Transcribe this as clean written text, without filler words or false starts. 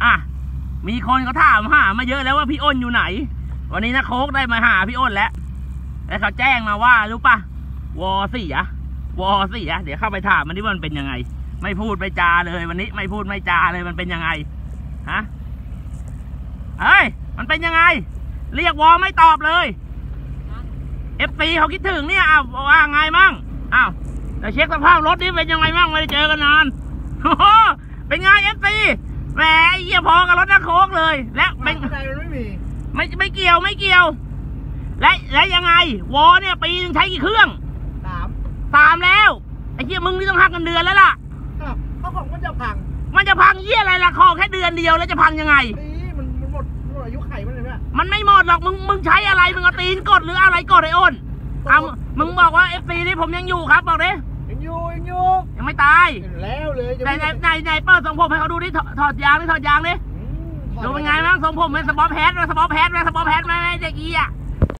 อ่ะมีคนเขาถามหามาเยอะแล้วว่าพี่อ้นอยู่ไหนวันนี้นะโค้กได้มาหาพี่อ้นแล้วเขาแจ้งมาว่ารู้ปะวอเสียเดี๋ยวเข้าไปถามมันที่มันเป็นยังไงไม่พูดไม่จาเลยวันนี้ไม่พูดไม่จาเลยมันเป็นยังไงฮะเฮ้ยมันเป็นยังไงเรียกวอไม่ตอบเลยFCเขาคิดถึงเนี่ยว่าไงมั่งแต่เช็คสภาพรถนี่เป็นยังไงมั่งไม่ได้เจอกันนานเป็นไงFCแหมเยี่ยพอกับรถนักโค้กเลยและเป็นไม่เกี่ยวและยังไงวอเนี่ยปีนึงใช้กี่เครื่อง3แล้วไอ้เหี้ยมึงนี่ต้องหักเงินเดือนแล้วล่ะเขาบอกมันจะพังเหี้ยอะไรล่ะคอแค่เดือนเดียวแล้วจะพังยังไงมันหมดอายุไขมันเลยเนี่ยมันไม่หมดหรอกมึงใช้อะไรมึงเอาตีนกดหรืออะไรกดไอ้อ้นมึงบอกว่า FC นี่ผมยังอยู่ครับบอกดิยังไม่ตายแล้วเลยในเปิดทรงผมให้เขาดูดิถอดยางดิดูเป็นไงบ้างทรงผมเป็นสปอร์ตแพทไหมไม่เด็กอีอ่ะ